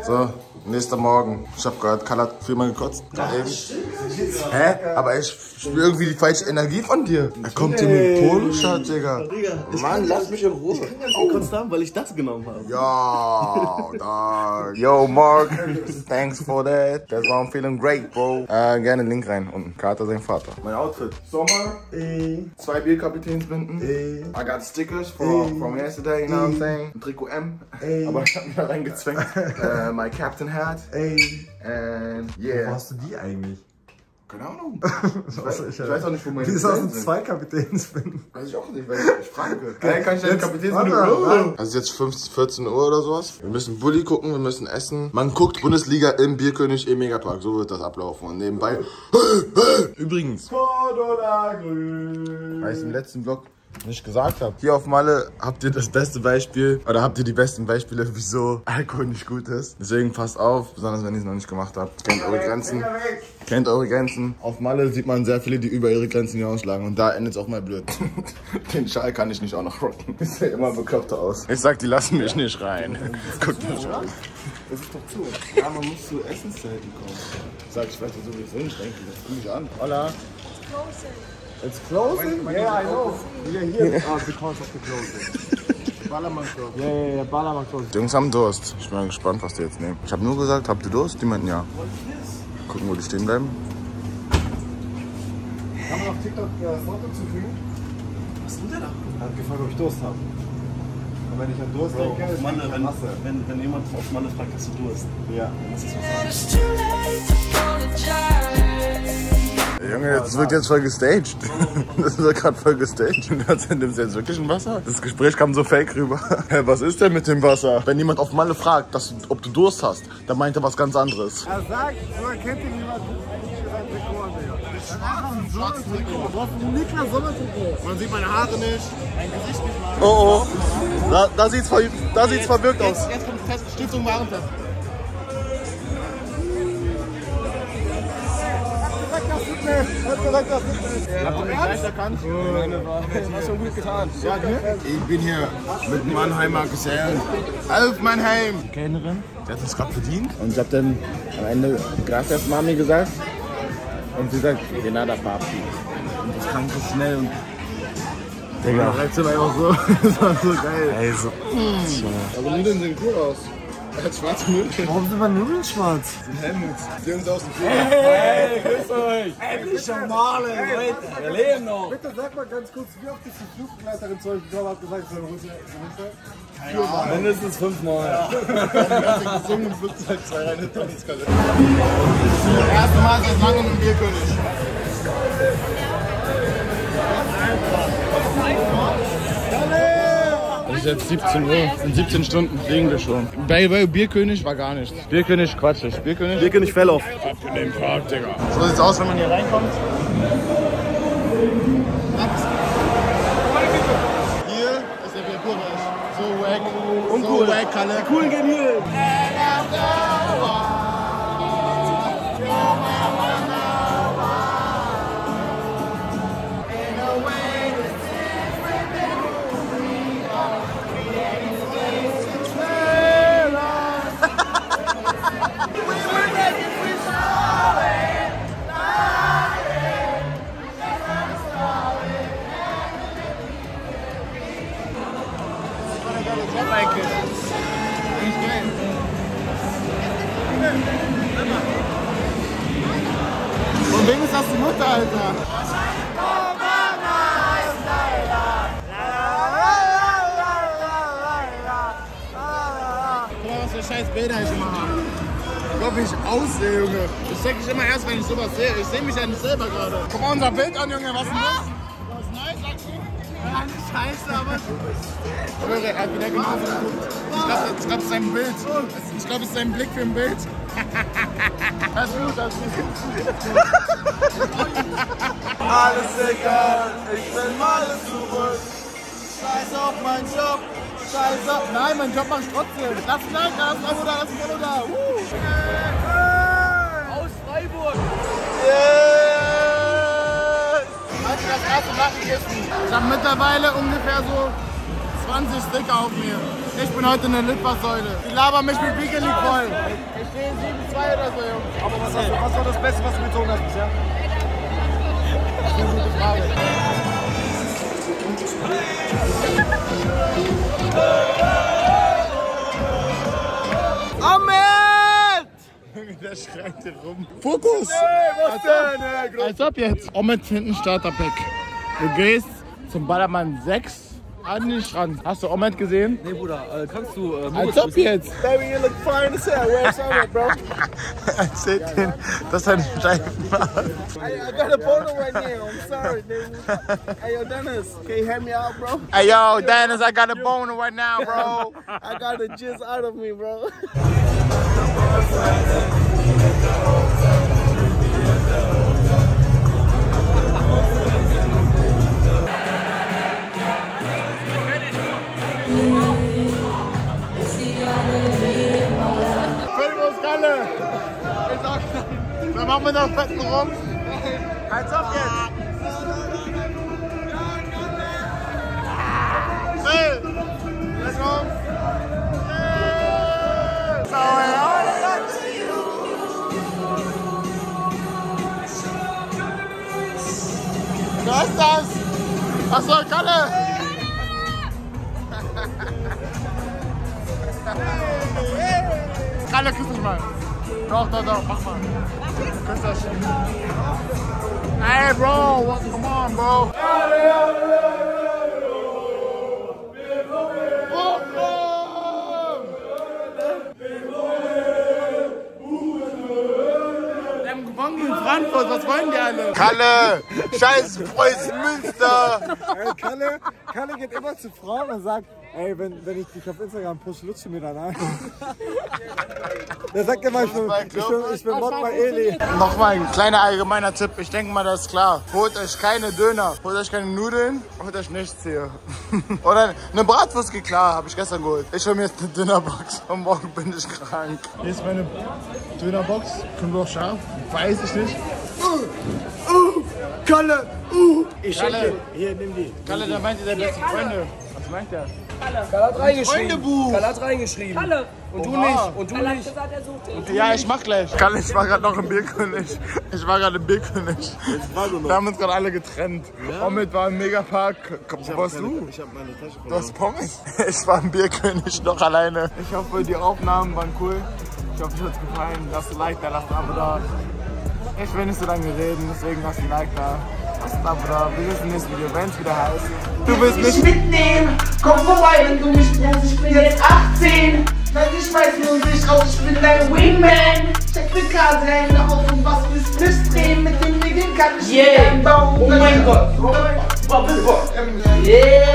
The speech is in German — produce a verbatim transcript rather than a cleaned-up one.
So, nächster Morgen. Ich hab gehört, Karl hat viermal gekotzt. Ewig. Hä? Aber ich spüre irgendwie die falsche Energie von dir. Er kommt hier mit Poloshirt, Digga. Mann, lass mich in Ruhe. Ich kann gekotzt haben, weil ich das genommen habe. Ja, da. Yo, Mark. Thanks for that. That's why I'm feeling great, bro. Äh, gerne Link rein. Unten. Carter, sein Vater. Mein Outfit. Sommer. Ey. Zwei Bierkapitänsbinden. Ey. I got stickers for, from yesterday, you know what I'm saying? Ein Trikot M. Ey. Aber ich hab mich da reingezwängt. uh, my captain hat. Ey. And yeah. Wo hast du die eigentlich? Keine Ahnung. Ich weiß, ich weiß auch nicht, wo meine Wie ist das mit zwei Kapitänsbinden? Weiß ich auch nicht, weil ich frage. Hey, kann ich deinen Kapitänsbinden? Also es ist jetzt fünfzehn, vierzehn Uhr oder sowas. Wir müssen Bulli gucken, wir müssen essen. Man guckt Bundesliga im Bierkönig im Megapark. So wird das ablaufen. Und nebenbei... Übrigens. Weil ich im letzten Vlog nicht gesagt habe. Hier auf Malle habt ihr das beste Beispiel, oder habt ihr die besten Beispiele, wieso Alkohol nicht gut ist. Deswegen passt auf, besonders wenn ihr es noch nicht gemacht habt. Kennt eure Grenzen. Kennt eure Grenzen. Auf Malle sieht man sehr viele, die über ihre Grenzen hinausschlagen. Und da endet es auch mal blöd. Den Schal kann ich nicht auch noch rocken. Ich sehe immer bekloppter aus. Ich sag, die lassen mich nicht rein. Guckt mich an. Das ist doch zu. Ja, man muss zu Essenszelten kommen. Sag, ich weiß ja sowieso nicht denken. Das guck mich an. Hola. It's closing? Yeah, I know. We are here uh, because of the closing. Ballermann closing. Yeah, yeah, yeah, Ballermann closing. Die Jungs haben Durst. Ich bin mal gespannt, was die jetzt nehmen. Ich habe nur gesagt, habt ihr Durst? Die meinten ja. Gucken, wo die stehen bleiben. Kann man auf TikTok äh, Foto zufügen? Was tut der da? Er hat gefragt, ob ich Durst habe. Und wenn ich an Durst Bro, denke, auf ist Malle, es wenn, Masse. wenn, wenn jemand auf Malle fragt, hast du Durst? Ja. Dann ist es was. Junge, das wird jetzt voll gestaged. Das wird gerade voll gestaged. Und dann nimmt jetzt wirklich ein Wasser. Das Gespräch kam so fake rüber. Hey, was ist denn mit dem Wasser? Wenn jemand auf Malle fragt, dass, ob du Durst hast, dann meint er was ganz anderes. Er sagt, man kennt ihn niemand eigentlich sein Trikot an, Digga. Das ist einfach ein Sommertrikot. Du hast ein Niklas Sommertrikot. Man sieht meine Haare nicht, mein Gesicht nicht mal. Oh oh. Da, da sieht's, ver, da sieht's verwirkt aus. Jetzt, jetzt kommt Fest, Stiftung Warentest. Habt ihr mich gleich erkannt? Das war schon gut getan. Ja, ich bin hier mit Mannheimer Gesellen. Auf Mannheim! Die Kellnerin? Die hat uns gerade bedient. Und ich hab dann am Ende Gracias Mami gesagt. Und sie sagt, Renata Papi. Und das kam so schnell. Und Digga. Und das war einfach so, das war so geil. Ey, so. Aber Nudeln sehen cool aus. Er hat schwarze Nudeln. Warum sind meine Nudeln schwarz? Das sind Helmuts. Die Jungs aus dem Flug. Hey, grüß euch! Endlich schon Male, Leute! Wir leben noch! Bitte sag mal ganz kurz, wie oft ist die Flugbegleiterin zu euch gekommen und hat gesagt, ich soll runter? Keine Ahnung. Mindestens fünfmal. Ja. Ich hab gesungen im Flugzeug, zwei reine Toniskalle. Das erste Mal seit langem im Bierkönig. Es ist jetzt siebzehn Uhr. In siebzehn Stunden fliegen wir schon. Bei, bei Bierkönig war gar nichts. Bierkönig quatschig. Bierkönig? Bierkönig Fellauf. Ab in den Park, Digga. So sieht's aus, wenn man hier reinkommt. Hier ist der Bierpurreich. So wack. Uncool. So wack, Kalle. Die Coolen gehen hier. Von wem ist das die Mutter, Alter? Guck mal, was für scheiß Bilder ich immer habe. Guck mal, wie ich aussehe, Junge. Das check ich immer erst, wenn ich sowas sehe. Ich sehe mich ja nicht selber gerade. Guck mal unser Bild an, Junge. Was ist das? Was ist nice, sagst du? Ja, nicht scheiße, aber... Junge, er hat wieder genauso geguckt. Ich glaube, ich glaub, das ist sein Bild. Ich glaube, es ist sein Blick für ein Bild. Das ist gut, das ist gut. Alles egal, ich will mal zurück. Scheiß auf meinen Job, scheiß auf... Nein, mein Job mach ich trotzdem. Lass ein Like da, lass ein Abo da, lass ein Abo da. Uh. Aus Freiburg. Yes! Also das erste Lattenkisten. Ich habe mittlerweile ungefähr so zwanzig Sticker auf mir. Ich bin heute eine Litfaßsäule. Die labern mich mit Weekend League voll. was, was war das Beste, was du gezogen hast bisher? Das ist eine gute Frage. Ahmed! Der schreit hier rum. Fokus! Hey, was denn? Hey, Als ob jetzt. Ahmed hinten Starterpack. Du gehst zum Ballermann sechs an den Strand. Hast du Ahmed gesehen? Nee, Bruder, äh, kannst du... Äh, Als ob jetzt. Baby, you look fine as hell. Where's Ahmed, bro? Erzählt den, dass er einen Steifen hat. Hey, I got a boner right now. I'm sorry, dude. Hey, yo, Dennis, can you help me out, bro? Hey yo, Dennis, I got a boner right now, bro. I got the jizz out of me, bro. Kalle! Dann machen wir noch Betten rum. Als ob jetzt! Hey! Let's go! Hey! So, was ist das? Achso, Kalle! Kalle, küss dich mal. Doch, doch, doch, mach mal. Küss das. Hey, bro, what, come on, bro. Wir haben gewonnen gegen Frankfurt, was wollen die alle? Kalle, scheiß Preußen Münster. Hey, Kalle, Kalle geht immer zu Frauen und sagt, ey, wenn, wenn ich dich auf Instagram push, lutsch mir dann ein. Der sagt immer, ich bin, ich bin, ich bin Mod bei Eli. Nochmal ein kleiner allgemeiner Tipp, ich denke mal, das ist klar. Holt euch keine Döner, holt euch keine Nudeln, holt euch nichts hier. Oder eine Bratwurst geht klar, habe ich gestern geholt. Ich hole mir jetzt eine Dönerbox und morgen bin ich krank. Hier ist meine Dönerbox, können wir auch scharf, weiß ich nicht. Uh, uh, Kalle, uh. Ich Kalle, hier, nimm die. Kalle, der meint ihr beste Freunde. Was meint der? Kalle. Kalle hat reingeschrieben. Freundebuch. Kalle hat reingeschrieben. Kalle. Und du Oha. nicht. Und du Kalle hat nicht. gesagt, er sucht dich. Ja, ich mach gleich. Kalle, ich war gerade noch im Bierkönig. Ich war gerade im Bierkönig. Wir haben uns gerade alle getrennt. Ja. Omid war im Megapark. Wo warst du? Ich hab meine Tasche verloren. Du hast Pommes? Ich war im Bierkönig noch alleine. Ich hoffe, die Aufnahmen waren cool. Ich hoffe, es hat euch gefallen. Lasst ein Like da, lasst ein Abo da. Ich will nicht so lange reden, deswegen lasst ein Like da. Lasst ein Abo da. Wir sehen uns im nächsten Video, wenn es wieder heißt. Du willst mich mitnehmen, komm vorbei, wenn du mich brauchst, ich bin jetzt achtzehn. Nein, ich weiß nur nicht raus, ich bin dein Wingman. Check die Karte, Hände auf und was willst du nicht drehen? Mit dem Medien kann ich yeah. Nicht einbauen. Oh mein Gott, oh mein Gott, yeah.